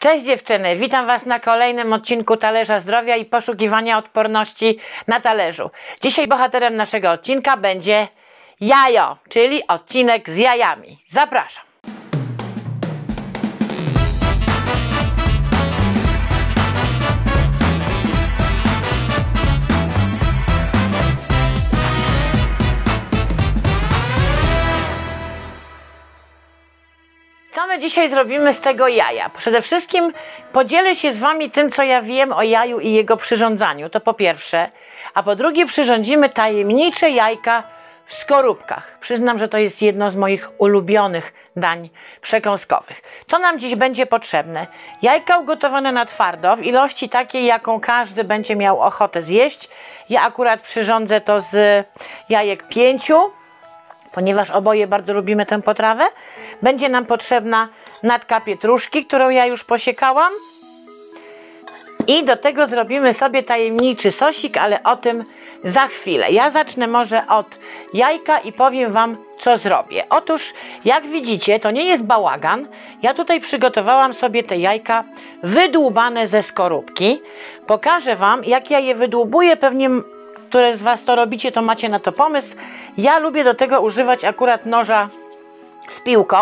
Cześć dziewczyny, witam Was na kolejnym odcinku Talerza Zdrowia i poszukiwania odporności na talerzu. Dzisiaj bohaterem naszego odcinka będzie jajo, czyli odcinek z jajami. Zapraszam. Co my dzisiaj zrobimy z tego jaja? Przede wszystkim podzielę się z Wami tym, co ja wiem o jaju i jego przyrządzaniu, to po pierwsze. A po drugie przyrządzimy tajemnicze jajka w skorupkach. Przyznam, że to jest jedno z moich ulubionych dań przekąskowych. Co nam dziś będzie potrzebne? Jajka ugotowane na twardo, w ilości takiej, jaką każdy będzie miał ochotę zjeść. Ja akurat przyrządzę to z jajek 5. Ponieważ oboje bardzo lubimy tę potrawę, będzie nam potrzebna natka pietruszki, którą ja już posiekałam. I do tego zrobimy sobie tajemniczy sosik, ale o tym za chwilę. Ja zacznę może od jajka i powiem Wam, co zrobię. Otóż, jak widzicie, to nie jest bałagan. Ja tutaj przygotowałam sobie te jajka wydłubane ze skorupki. Pokażę Wam, jak ja je wydłubuję. Pewnie które z Was to robicie, to macie na to pomysł. Ja lubię do tego używać akurat noża z piłką,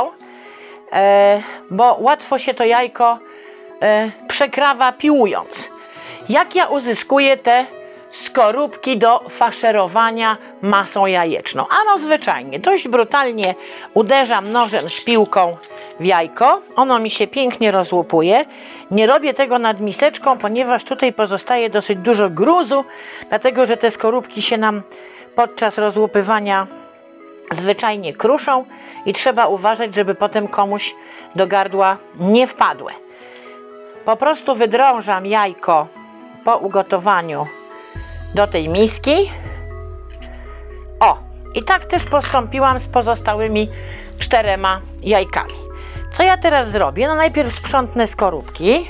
bo łatwo się to jajko przekrawa piłując. Jak ja uzyskuję te skorupki do faszerowania masą jajeczną? Ano zwyczajnie, dość brutalnie uderzam nożem z piłką w jajko. Ono mi się pięknie rozłupuje. Nie robię tego nad miseczką, ponieważ tutaj pozostaje dosyć dużo gruzu, dlatego że te skorupki się nam podczas rozłupywania zwyczajnie kruszą i trzeba uważać, żeby potem komuś do gardła nie wpadły. Po prostu wydrążam jajko po ugotowaniu do tej miski. O, i tak też postąpiłam z pozostałymi 4 jajkami. Co ja teraz zrobię? No najpierw sprzątnę skorupki,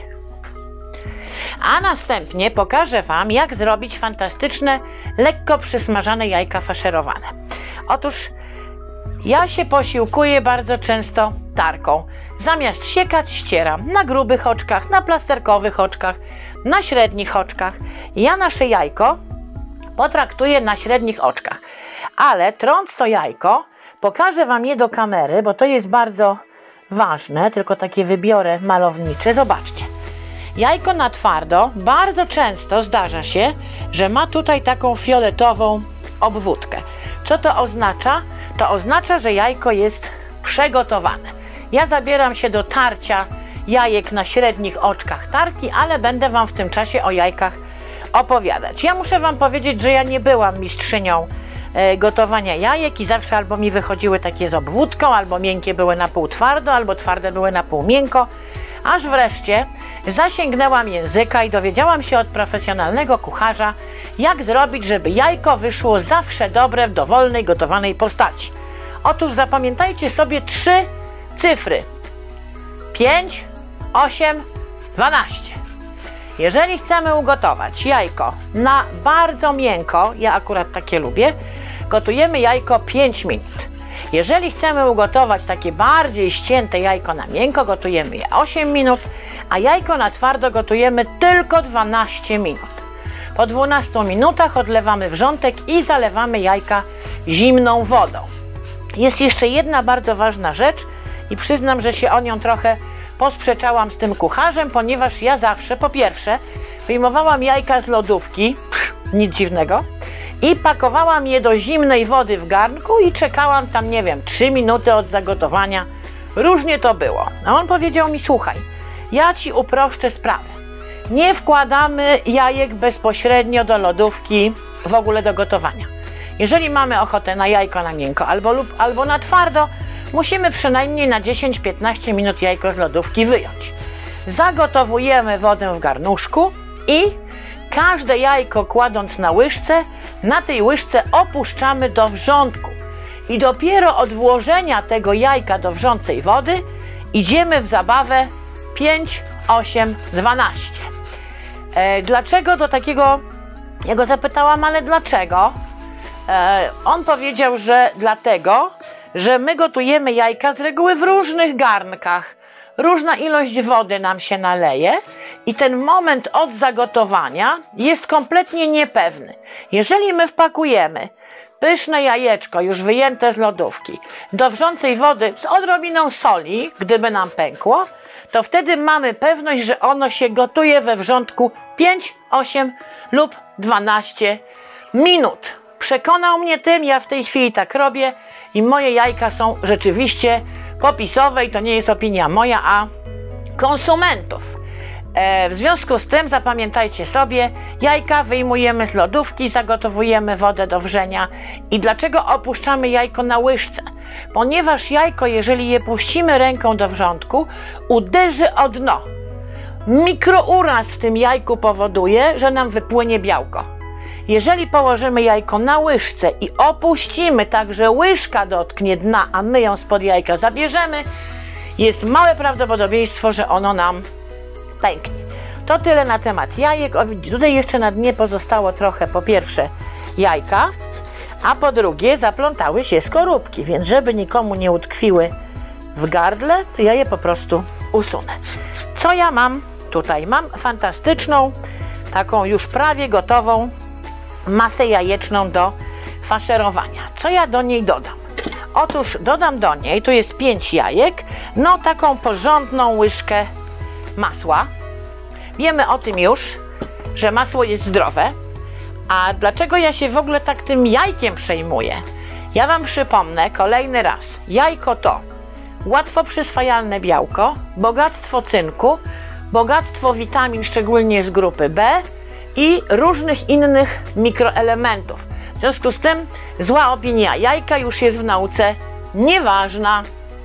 a następnie pokażę Wam, jak zrobić fantastyczne, lekko przysmażane jajka faszerowane. Otóż ja się posiłkuję bardzo często tarką. Zamiast siekać, ścieram na grubych oczkach, na plasterkowych oczkach, na średnich oczkach. Ja nasze jajko potraktuję na średnich oczkach. Ale trąc to jajko, pokażę Wam je do kamery, bo to jest bardzo ważne, tylko takie wybiorę malownicze. Zobaczcie. Jajko na twardo bardzo często zdarza się, że ma tutaj taką fioletową obwódkę. Co to oznacza? To oznacza, że jajko jest przegotowane. Ja zabieram się do tarcia jajek na średnich oczkach tarki, ale będę Wam w tym czasie o jajkach opowiadać. Ja muszę Wam powiedzieć, że ja nie byłam mistrzynią gotowania jajek i zawsze albo mi wychodziły takie z obwódką, albo miękkie były na pół twardo, albo twarde były na pół miękko. Aż wreszcie zasięgnęłam języka i dowiedziałam się od profesjonalnego kucharza, jak zrobić, żeby jajko wyszło zawsze dobre w dowolnej gotowanej postaci. Otóż zapamiętajcie sobie 3 cyfry. 5, 8, 12. Jeżeli chcemy ugotować jajko na bardzo miękko, ja akurat takie lubię, gotujemy jajko 5 minut. Jeżeli chcemy ugotować takie bardziej ścięte jajko na miękko, gotujemy je 8 minut, a jajko na twardo gotujemy tylko 12 minut. Po 12 minutach odlewamy wrzątek i zalewamy jajka zimną wodą. Jest jeszcze jedna bardzo ważna rzecz i przyznam, że się o nią trochę posprzeczałam z tym kucharzem, ponieważ ja zawsze, po pierwsze, wyjmowałam jajka z lodówki, nic dziwnego, i pakowałam je do zimnej wody w garnku i czekałam tam, nie wiem, 3 minuty od zagotowania. Różnie to było. A on powiedział mi, słuchaj, ja Ci uproszczę sprawę. Nie wkładamy jajek bezpośrednio do lodówki w ogóle do gotowania. Jeżeli mamy ochotę na jajko na miękko albo na twardo, musimy przynajmniej na 10-15 minut jajko z lodówki wyjąć. Zagotowujemy wodę w garnuszku i każde jajko kładąc na łyżce, na tej łyżce opuszczamy do wrzątku. I dopiero od włożenia tego jajka do wrzącej wody idziemy w zabawę 5, 8, 12. Dlaczego do takiego, ja go zapytałam, ale dlaczego? On powiedział, że dlatego, że my gotujemy jajka z reguły w różnych garnkach, różna ilość wody nam się naleje i ten moment od zagotowania jest kompletnie niepewny. Jeżeli my wpakujemy pyszne jajeczko, już wyjęte z lodówki, do wrzącej wody z odrobiną soli, gdyby nam pękło, to wtedy mamy pewność, że ono się gotuje we wrzątku 5, 8 lub 12 minut. Przekonał mnie tym, ja w tej chwili tak robię i moje jajka są rzeczywiście popisowe i to nie jest opinia moja, a konsumentów. W związku z tym zapamiętajcie sobie, jajka wyjmujemy z lodówki, zagotowujemy wodę do wrzenia. I dlaczego opuszczamy jajko na łyżce? Ponieważ jajko, jeżeli je puścimy ręką do wrzątku, uderzy o dno. Mikrouraz w tym jajku powoduje, że nam wypłynie białko. Jeżeli położymy jajko na łyżce i opuścimy tak, że łyżka dotknie dna, a my ją spod jajka zabierzemy, jest małe prawdopodobieństwo, że ono nam pęknie. To tyle na temat jajek. O, tutaj jeszcze na dnie pozostało trochę, po pierwsze jajka, a po drugie zaplątały się skorupki, więc żeby nikomu nie utkwiły w gardle, to ja je po prostu usunę. Co ja mam tutaj? Mam fantastyczną, taką już prawie gotową masę jajeczną do faszerowania. Co ja do niej dodam? Otóż dodam do niej, tu jest 5 jajek, no taką porządną łyżkę masła. Wiemy o tym już, że masło jest zdrowe. A dlaczego ja się w ogóle tak tym jajkiem przejmuję? Ja Wam przypomnę kolejny raz. Jajko to łatwo przyswajalne białko, bogactwo cynku, bogactwo witamin, szczególnie z grupy B i różnych innych mikroelementów. W związku z tym zła opinia jajka już jest w nauce nieważna.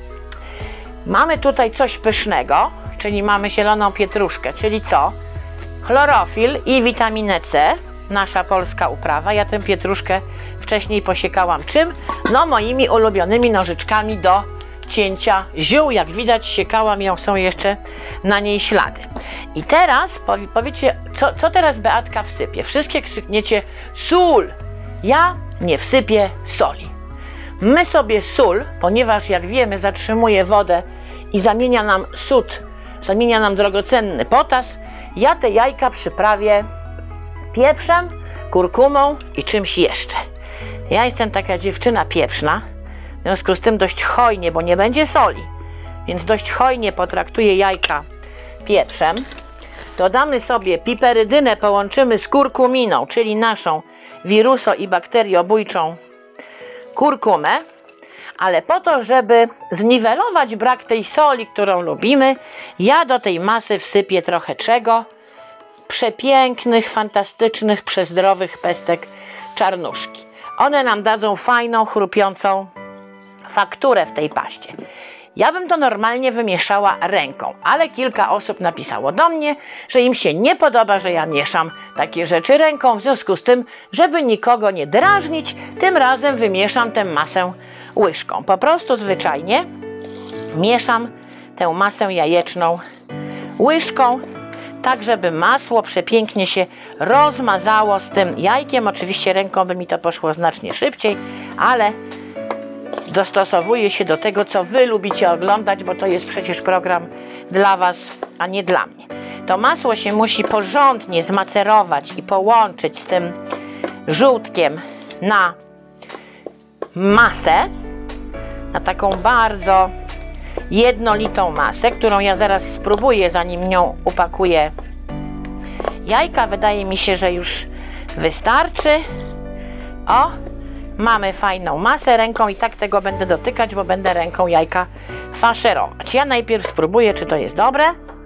Mamy tutaj coś pysznego, czyli mamy zieloną pietruszkę, czyli co? Chlorofil i witaminę C, nasza polska uprawa. Ja tę pietruszkę wcześniej posiekałam czym? No moimi ulubionymi nożyczkami do cięcia ziół. Jak widać, siekałam ją, są jeszcze na niej ślady. I teraz powiecie, co teraz Beatka wsypie? Wszystkie krzykniecie sól. Ja nie wsypię soli. My sobie sól, ponieważ jak wiemy zatrzymuje wodę i zamienia nam sód, zamienia nam drogocenny potas, ja te jajka przyprawię pieprzem, kurkumą i czymś jeszcze. Ja jestem taka dziewczyna pieprzna, w związku z tym dość hojnie, bo nie będzie soli, więc dość hojnie potraktuję jajka pieprzem. Dodamy sobie piperydynę, połączymy z kurkuminą, czyli naszą wiruso- i bakteriobójczą kurkumę, ale po to, żeby zniwelować brak tej soli, którą lubimy, ja do tej masy wsypię trochę czego? Przepięknych, fantastycznych, przezdrowych pestek czarnuszki. One nam dadzą fajną, chrupiącą fakturę w tej paście. Ja bym to normalnie wymieszała ręką, ale kilka osób napisało do mnie, że im się nie podoba, że ja mieszam takie rzeczy ręką. W związku z tym, żeby nikogo nie drażnić, tym razem wymieszam tę masę łyżką. Po prostu zwyczajnie mieszam tę masę jajeczną łyżką, tak żeby masło przepięknie się rozmazało z tym jajkiem. Oczywiście ręką by mi to poszło znacznie szybciej, ale dostosowuję się do tego, co Wy lubicie oglądać, bo to jest przecież program dla Was, a nie dla mnie. To masło się musi porządnie zmacerować i połączyć z tym żółtkiem na masę, na taką bardzo jednolitą masę, którą ja zaraz spróbuję, zanim nią upakuję jajka. Wydaje mi się, że już wystarczy. O! Mamy fajną masę ręką i tak tego będę dotykać, bo będę ręką jajka faszerować. Ja najpierw spróbuję, czy to jest dobre.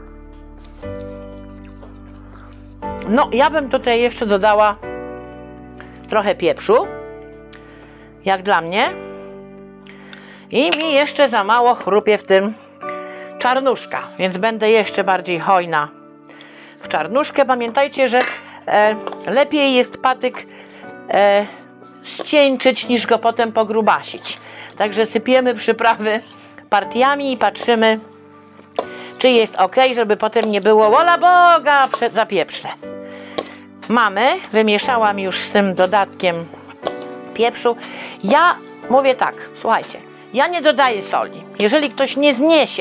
No, ja bym tutaj jeszcze dodała trochę pieprzu, jak dla mnie. I mi jeszcze za mało chrupie w tym czarnuszka, więc będę jeszcze bardziej hojna w czarnuszkę. Pamiętajcie, że lepiej jest patyk ścieńczyć, niż go potem pogrubasić. Także sypiemy przyprawy partiami i patrzymy, czy jest ok, żeby potem nie było wola Boga za pieprzne. Mamy, wymieszałam już z tym dodatkiem pieprzu. Ja mówię tak, słuchajcie, ja nie dodaję soli. Jeżeli ktoś nie zniesie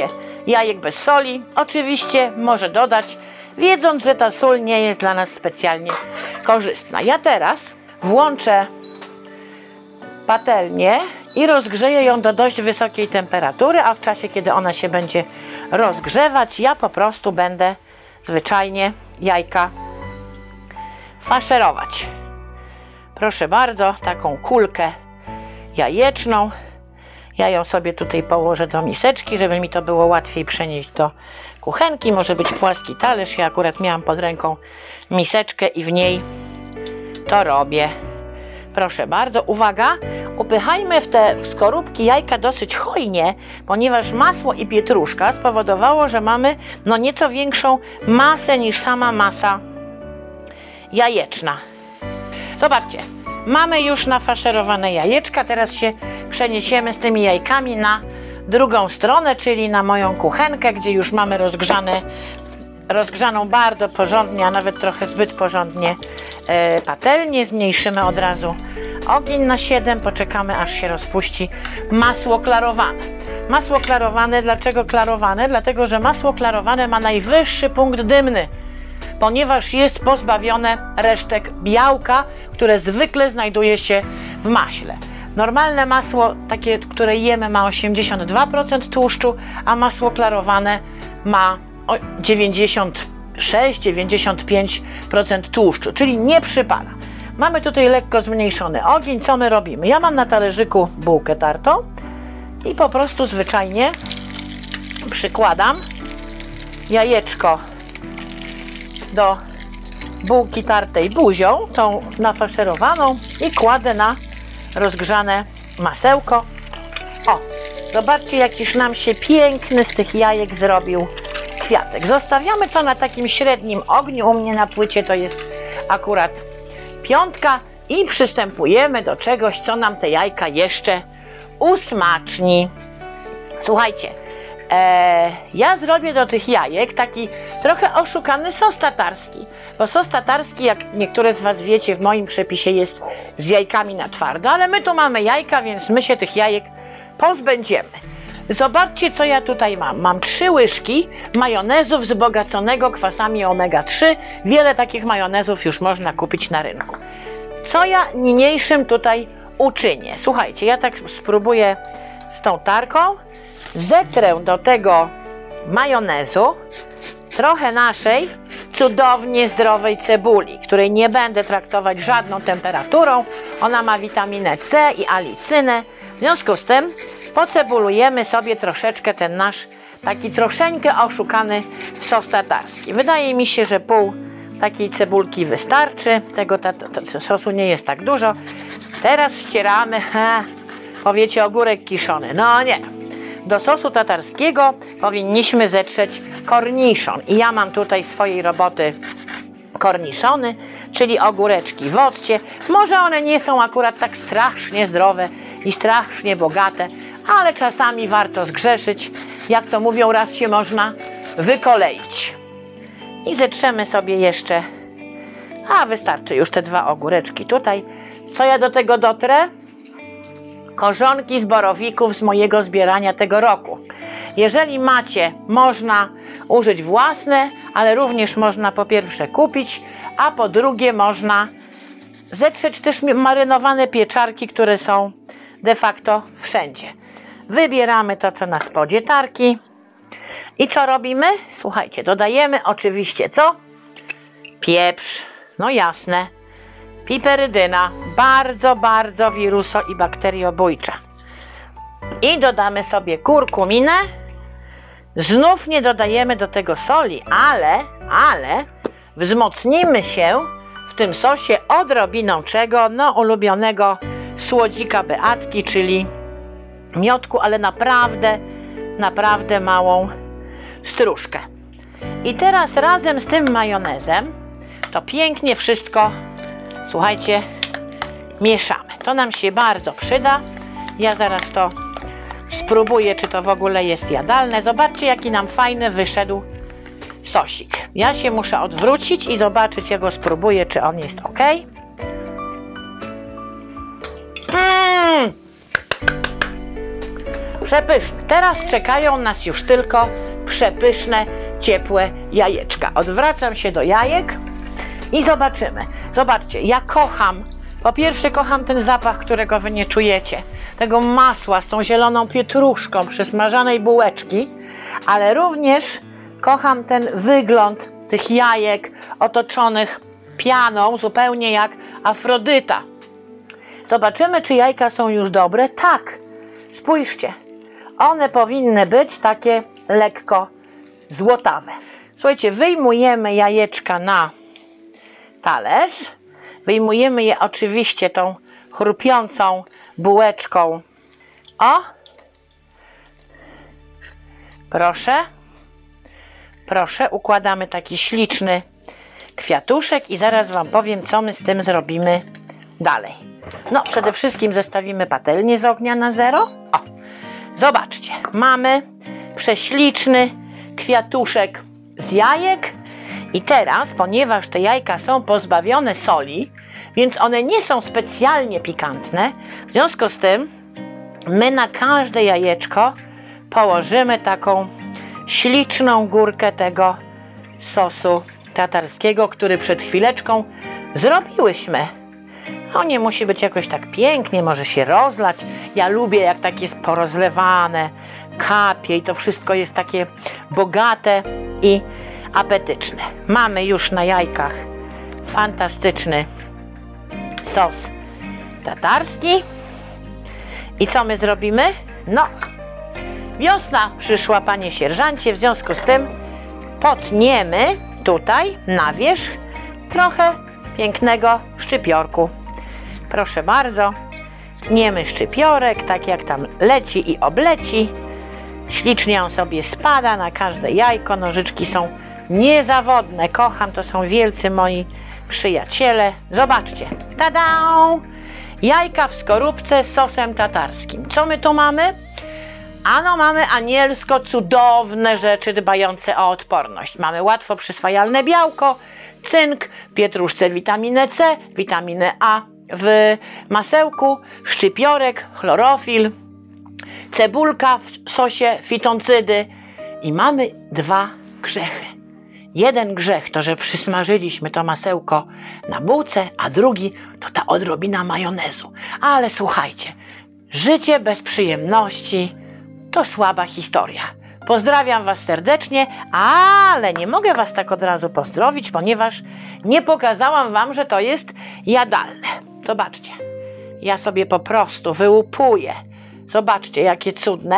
jajek bez soli. Oczywiście może dodać, wiedząc, że ta sól nie jest dla nas specjalnie korzystna. Ja teraz włączę patelnię i rozgrzeję ją do dość wysokiej temperatury, a w czasie, kiedy ona się będzie rozgrzewać, ja po prostu będę zwyczajnie jajka faszerować. Proszę bardzo, taką kulkę jajeczną. Ja ją sobie tutaj położę do miseczki, żeby mi to było łatwiej przenieść do kuchenki. Może być płaski talerz. Ja akurat miałam pod ręką miseczkę i w niej to robię. Proszę bardzo, uwaga, upychajmy w te skorupki jajka dosyć hojnie, ponieważ masło i pietruszka spowodowało, że mamy nieco większą masę niż sama masa jajeczna. Zobaczcie, mamy już nafaszerowane jajeczka, teraz się przeniesiemy z tymi jajkami na drugą stronę, czyli na moją kuchenkę, gdzie już mamy rozgrzaną bardzo porządnie, a nawet trochę zbyt porządnie patelnię. Zmniejszymy od razu ogień na 7, poczekamy aż się rozpuści masło klarowane. Masło klarowane, dlaczego klarowane? Dlatego, że masło klarowane ma najwyższy punkt dymny, ponieważ jest pozbawione resztek białka, które zwykle znajduje się w maśle. Normalne masło, takie, które jemy, ma 82% tłuszczu, a masło klarowane ma 96-95% tłuszczu, czyli nie przypala. Mamy tutaj lekko zmniejszony ogień. Co my robimy? Ja mam na talerzyku bułkę tartą i po prostu zwyczajnie przykładam jajeczko do bułki tartej buzią, tą nafaszerowaną, i kładę na rozgrzane masełko. O, zobaczcie, jakiż nam się piękny z tych jajek zrobił kwiatek. Zostawiamy to na takim średnim ogniu. U mnie na płycie to jest akurat 5 i przystępujemy do czegoś, co nam te jajka jeszcze usmaczni. Słuchajcie, ja zrobię do tych jajek taki trochę oszukany sos tatarski, bo sos tatarski, jak niektóre z Was wiecie, w moim przepisie jest z jajkami na twardo, ale my tu mamy jajka, więc my się tych jajek pozbędziemy. Zobaczcie, co ja tutaj mam. Mam 3 łyżki majonezu wzbogaconego kwasami omega-3. Wiele takich majonezów już można kupić na rynku. Co ja niniejszym tutaj uczynię? Słuchajcie, ja tak spróbuję z tą tarką. Zetrę do tego majonezu trochę naszej cudownie zdrowej cebuli, której nie będę traktować żadną temperaturą. Ona ma witaminę C i alicynę. W związku z tym pocebulujemy sobie troszeczkę ten nasz taki troszeczkę oszukany sos tatarski. Wydaje mi się, że pół takiej cebulki wystarczy. Tego sosu nie jest tak dużo. Teraz ścieramy, powiecie, ogórek kiszony. No nie. Do sosu tatarskiego powinniśmy zetrzeć korniszon. I ja mam tutaj swojej roboty korniszony, czyli ogóreczki w occie. Może one nie są akurat tak strasznie zdrowe i strasznie bogate, ale czasami warto zgrzeszyć. Jak to mówią, raz się można wykoleić. I zetrzemy sobie jeszcze, wystarczy już te 2 ogóreczki tutaj. Co ja do tego dotrę? Korzonki z borowików z mojego zbierania tego roku. Jeżeli macie, można użyć własne, ale również można po pierwsze kupić, a po drugie można zetrzeć też marynowane pieczarki, które są de facto wszędzie. Wybieramy to, co na spodzie tarki. I co robimy? Słuchajcie, dodajemy oczywiście co? Pieprz, no jasne. Piperydyna, bardzo, bardzo wiruso- i bakteriobójcza. I dodamy sobie kurkuminę. Znów nie dodajemy do tego soli, ale wzmocnimy się w tym sosie odrobiną czego? No, ulubionego słodzika Beatki, czyli miodku, ale naprawdę małą stróżkę. I teraz razem z tym majonezem to pięknie wszystko, słuchajcie, mieszamy. To nam się bardzo przyda. Ja zaraz to spróbuję, czy to w ogóle jest jadalne. Zobaczcie, jaki nam fajny wyszedł sosik. Ja się muszę odwrócić i zobaczyć, ja go spróbuję, czy on jest ok. Przepyszne. Teraz czekają nas już tylko przepyszne, ciepłe jajeczka. Odwracam się do jajek i zobaczymy. Zobaczcie, ja kocham, po pierwsze kocham ten zapach, którego wy nie czujecie. Tego masła z tą zieloną pietruszką, przysmażanej bułeczki, ale również kocham ten wygląd tych jajek otoczonych pianą, zupełnie jak Afrodyta. Zobaczymy, czy jajka są już dobre. Tak, spójrzcie, one powinny być takie lekko złotawe. Słuchajcie, wyjmujemy jajeczka na talerz. Wyjmujemy je oczywiście tą chrupiącą bułeczką. O! Proszę. Proszę, układamy taki śliczny kwiatuszek i zaraz wam powiem, co my z tym zrobimy dalej. No, przede wszystkim zestawimy patelnię z ognia na 0. O! Zobaczcie, mamy prześliczny kwiatuszek z jajek i teraz, ponieważ te jajka są pozbawione soli, więc one nie są specjalnie pikantne, w związku z tym my na każde jajeczko położymy taką śliczną górkę tego sosu tatarskiego, który przed chwileczką zrobiłyśmy. On nie musi być jakoś tak pięknie, może się rozlać. Ja lubię, jak tak jest porozlewane, kapie i to wszystko jest takie bogate i apetyczne. Mamy już na jajkach fantastyczny sos tatarski. I co my zrobimy? No, wiosna przyszła, panie sierżancie, w związku z tym potniemy tutaj na wierzch trochę pięknego szczypiorku. Proszę bardzo, tniemy szczypiorek, tak jak tam leci i obleci. Ślicznie on sobie spada na każde jajko. Nożyczki są niezawodne, kocham, to są wielcy moi przyjaciele. Zobaczcie, tada! Jajka w skorupce z sosem tatarskim. Co my tu mamy? Ano, mamy anielsko cudowne rzeczy dbające o odporność. Mamy łatwo przyswajalne białko, cynk, pietruszce witaminę C, witaminę A w masełku, szczypiorek, chlorofil, cebulka w sosie, fitoncydy i mamy 2 grzechy. Jeden grzech to, że przysmażyliśmy to masełko na bułce, a drugi to ta odrobina majonezu. Ale słuchajcie, życie bez przyjemności to słaba historia. Pozdrawiam was serdecznie, ale nie mogę was tak od razu pozdrowić, ponieważ nie pokazałam wam, że to jest jadalne. Zobaczcie, ja sobie po prostu wyłupuję. Zobaczcie, jakie cudne.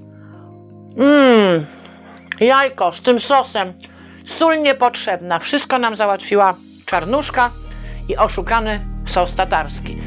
Jajko z tym sosem. Sól niepotrzebna. Wszystko nam załatwiła czarnuszka i oszukany sos tatarski.